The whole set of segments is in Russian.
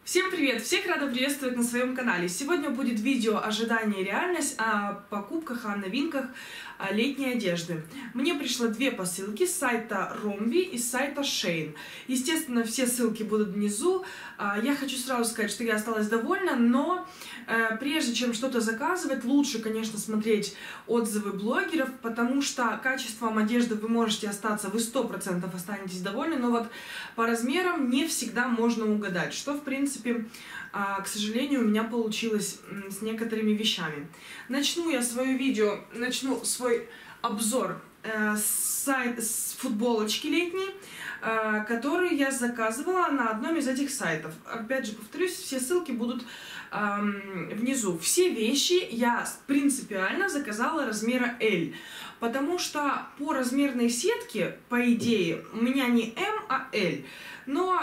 Всем привет! Всех рада приветствовать на своем канале. Сегодня будет видео «Ожидание и реальность» о покупках, о новинках летней одежды. Мне пришло две посылки с сайта Romwe и с сайта Shein. Естественно, все ссылки будут внизу. Я хочу сразу сказать, что я осталась довольна, но прежде чем что-то заказывать, лучше, конечно, смотреть отзывы блогеров, потому что качеством одежды вы можете остаться, вы 100% останетесь довольны, но вот по размерам не всегда можно угадать, что, в принципе, к сожалению, у меня получилось с некоторыми вещами. Начну свой обзор с футболочки летней, которую я заказывала на одном из этих сайтов. Опять же, повторюсь, все ссылки будут внизу. Все вещи я принципиально заказала размера L, потому что по размерной сетке, по идее, у меня не M, а L. Но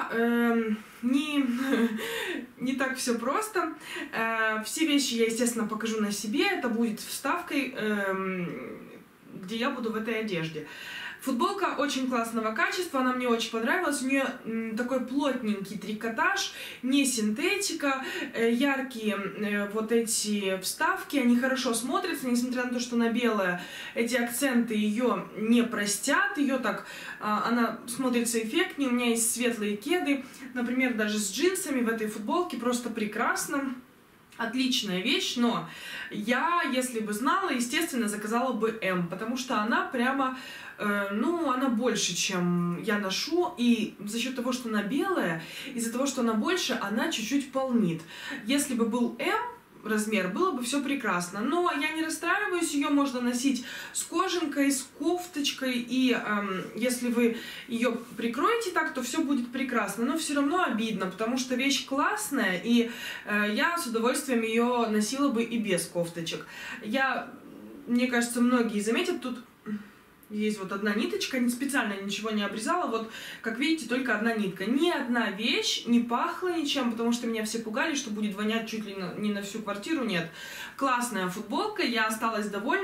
не так все просто. Все вещи я, естественно, покажу на себе. Это будет вставкой, где я буду в этой одежде. Футболка очень классного качества, она мне очень понравилась. У нее такой плотненький трикотаж, не синтетика, яркие вот эти вставки, они хорошо смотрятся, несмотря на то, что на белое эти акценты ее не простят, она смотрится эффектнее. У меня есть светлые кеды, например, даже с джинсами в этой футболке, просто прекрасно. Отличная вещь, но я, если бы знала, естественно, заказала бы М, потому что она прямо, она больше, чем я ношу, и за счет того, что она белая, из-за того, что она больше, она чуть-чуть полнит. Если бы был М размер, было бы все прекрасно, но я не расстраиваюсь, ее можно носить с кожанкой, с кофточкой, и если вы ее прикроете так, то все будет прекрасно, но все равно обидно, потому что вещь классная, и я с удовольствием ее носила бы и без кофточек. Мне кажется, многие заметят, тут есть вот одна ниточка, специально ничего не обрезала, вот, как видите, только одна нитка. Ни одна вещь не пахла ничем, потому что меня все пугали, что будет вонять чуть ли не на всю квартиру, нет. Классная футболка, я осталась довольна.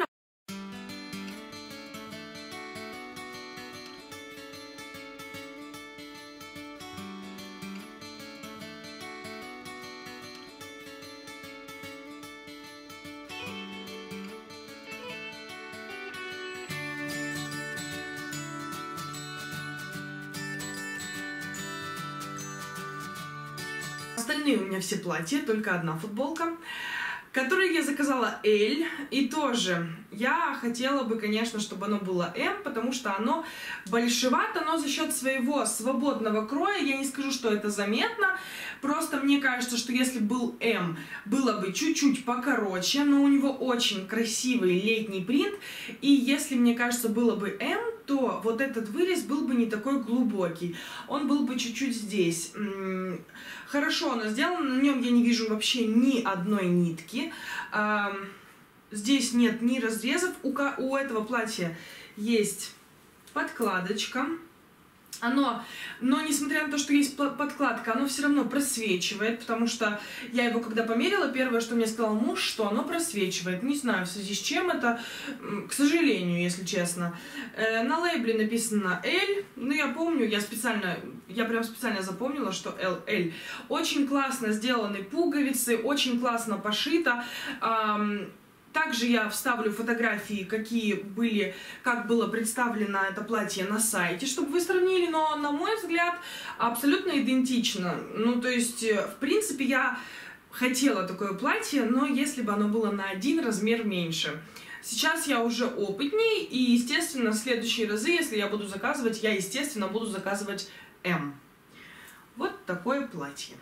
Остальные у меня все платья, только одна футболка, которую я заказала L, и тоже я хотела бы, конечно, чтобы оно было M, потому что оно большевато, но за счет своего свободного кроя, я не скажу, что это заметно, просто мне кажется, что если был M, было бы чуть-чуть покороче, но у него очень красивый летний принт, и если, мне кажется, было бы M, то вот этот вырез был бы не такой глубокий, он был бы чуть-чуть здесь. Хорошо оно сделано, на нем я не вижу вообще ни одной нитки, здесь нет ни разрезов, у этого платья есть подкладочка. Но несмотря на то, что есть подкладка, оно все равно просвечивает, потому что я его когда померила, первое, что мне сказал муж, что оно просвечивает. Не знаю, в связи с чем это, к сожалению, если честно. На лейбле написано L, но я помню, я прям специально запомнила, что L. Очень классно сделаны пуговицы, очень классно пошито. Также я вставлю фотографии, как было представлено это платье на сайте, чтобы вы сравнили, но, на мой взгляд, абсолютно идентично. То есть, в принципе, я хотела такое платье, но если бы оно было на один размер меньше. Сейчас я уже опытней, и, естественно, в следующие разы, если я буду заказывать, я, естественно, буду заказывать M. Вот такое платье.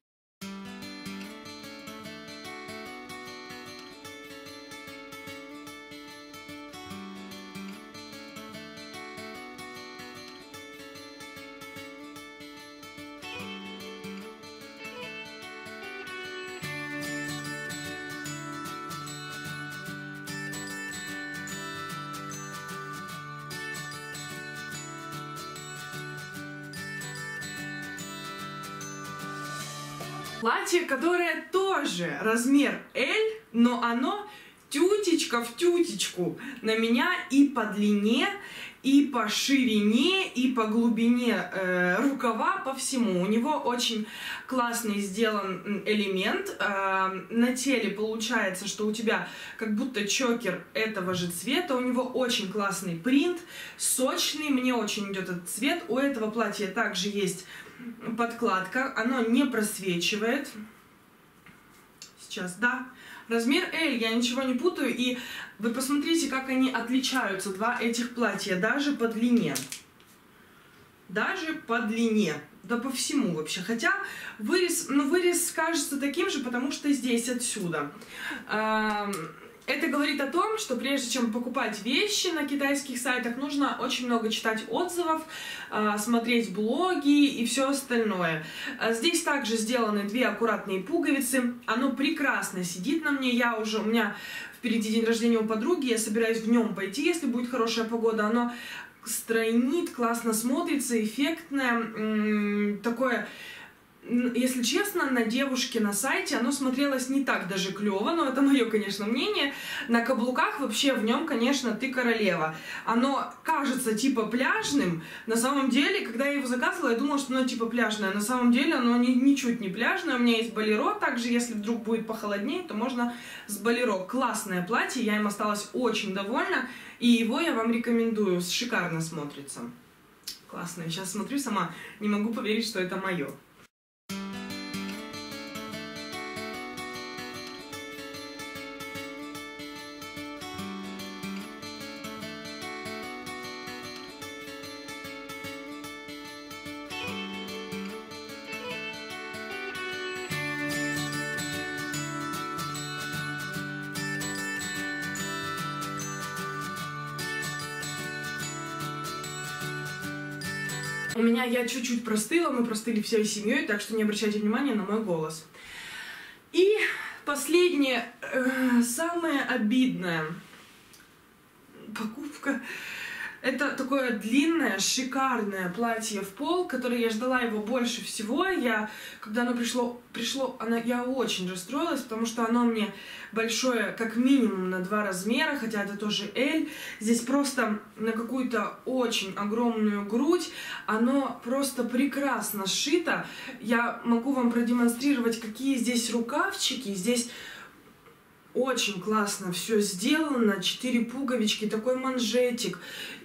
Платье, которое тоже размер L, но оно тютечка в тютечку на меня и по длине, и по ширине, и по глубине рукава, по всему. У него очень классный сделан элемент. На теле получается, что у тебя как будто чокер этого же цвета. У него очень классный принт, сочный, мне очень идет этот цвет. У этого платья также есть подкладка, оно не просвечивает. Сейчас, да. Размер L, я ничего не путаю, и вы посмотрите, как они отличаются, два этих платья, даже по длине. Даже по длине, да по всему вообще. Хотя вырез, ну вырез кажется таким же, потому что здесь отсюда. Это говорит о том, что прежде чем покупать вещи на китайских сайтах, нужно очень много читать отзывов, смотреть блоги и все остальное. Здесь также сделаны две аккуратные пуговицы. Оно прекрасно сидит на мне. У меня впереди день рождения у подруги, я собираюсь в нем пойти, если будет хорошая погода. Оно стройнит, классно смотрится, эффектное, такое... Если честно, на девушке на сайте оно смотрелось не так даже клево, но это мое, конечно, мнение. На каблуках вообще в нем, конечно, ты королева. Оно кажется типа пляжным. На самом деле, когда я его заказывала, я думала, что оно типа пляжное. На самом деле оно ничуть не пляжное. У меня есть болеро. Также, если вдруг будет похолоднее, то можно с болеро. Классное платье, я им осталась очень довольна. И его я вам рекомендую. Шикарно смотрится. Классно. Я сейчас смотрю сама, не могу поверить, что это мое. Я чуть-чуть простыла, мы простыли всей семьей, так что не обращайте внимания на мой голос. И последнее, самое обидное покупка. Это такое длинное, шикарное платье в пол, которое я ждала его больше всего. Когда оно пришло, я очень расстроилась, потому что оно мне большое, как минимум, на 2 размера, хотя это тоже L. Здесь просто на какую-то очень огромную грудь. Оно просто прекрасно сшито. Я могу вам продемонстрировать, какие здесь рукавчики. Здесь очень классно все сделано. 4 пуговички, такой манжетик.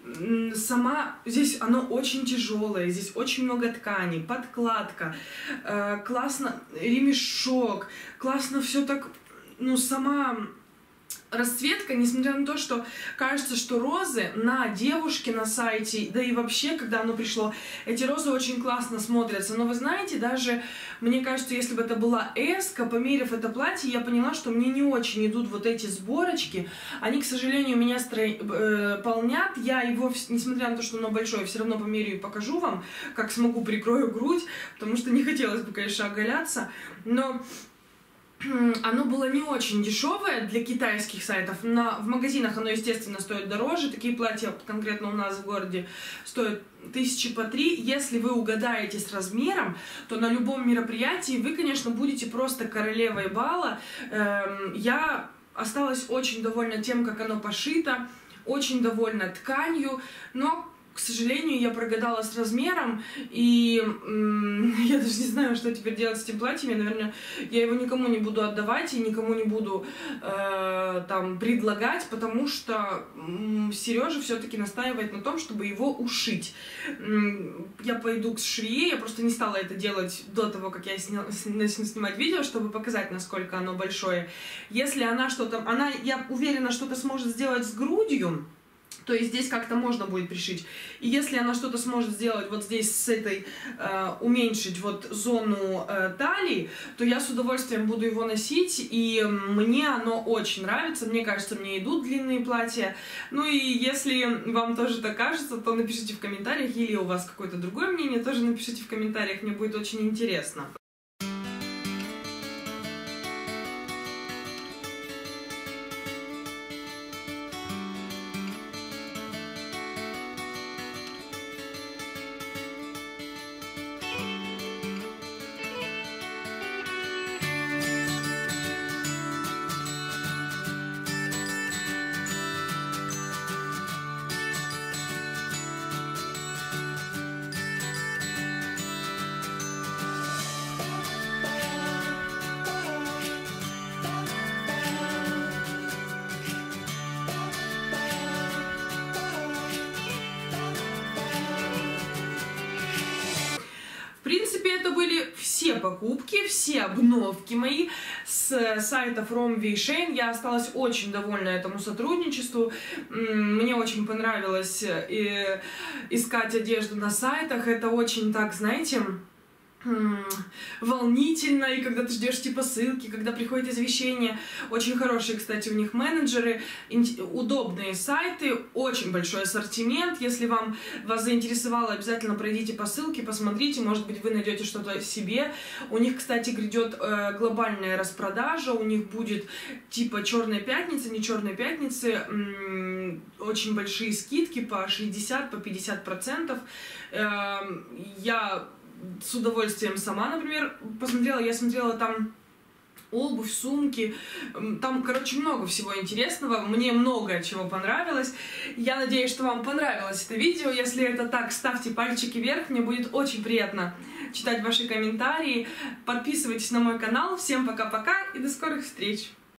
Здесь оно очень тяжелое, здесь очень много ткани, подкладка, классно ремешок, классно все так, сама расцветка, несмотря на то, что кажется, что розы на девушке на сайте, да и вообще, когда оно пришло, эти розы очень классно смотрятся. Но вы знаете, даже мне кажется, если бы это была эска, померив это платье, я поняла, что мне не очень идут вот эти сборочки. Они, к сожалению, меня полнят. Я его, несмотря на то, что оно большое, все равно померю и покажу вам, как смогу, прикрою грудь, потому что не хотелось бы, конечно, оголяться. Но оно было не очень дешевое для китайских сайтов. В магазинах оно, естественно, стоит дороже. Такие платья конкретно у нас в городе стоят 1000 по 3. Если вы угадаете с размером, то на любом мероприятии вы, конечно, будете просто королевой бала. Я осталась очень довольна тем, как оно пошито, очень довольна тканью, но, к сожалению, я прогадала с размером, и я даже не знаю, что теперь делать с этим платьем. Наверное, я его никому не буду отдавать и никому не буду там предлагать, потому что Сережа все-таки настаивает на том, чтобы его ушить. Я пойду к швее, я просто не стала это делать до того, как я начну снимать видео, чтобы показать, насколько оно большое. Если я уверена, что-то сможет сделать с грудью, то есть здесь как-то можно будет пришить. И если она что-то сможет сделать вот здесь с этой, уменьшить вот зону талии, то я с удовольствием буду его носить, и мне оно очень нравится. Мне кажется, мне идут длинные платья. Ну и если вам тоже так кажется, то напишите в комментариях, или у вас какое-то другое мнение, тоже напишите в комментариях, мне будет очень интересно. покупки, все обновки мои с сайта From Shein. Я осталась очень довольна этому сотрудничеству. Мне очень понравилось искать одежду на сайтах. Это очень так, знаете, волнительно, и когда ты ждешь типа ссылки, когда приходит извещение. Очень хорошие, кстати, у них менеджеры, удобные сайты, очень большой ассортимент. Если вас заинтересовало, обязательно пройдите по ссылке, посмотрите, может быть, вы найдете что-то себе. У них, кстати, грядет глобальная распродажа, у них будет типа черная пятница, не черной пятницы, очень большие скидки по 60, по 50%. Я с удовольствием сама, например, посмотрела, я смотрела там обувь, сумки, там, короче, много всего интересного, мне много чего понравилось. Я надеюсь, что вам понравилось это видео. Если это так, ставьте пальчики вверх, мне будет очень приятно читать ваши комментарии. Подписывайтесь на мой канал. Всем пока-пока и до скорых встреч!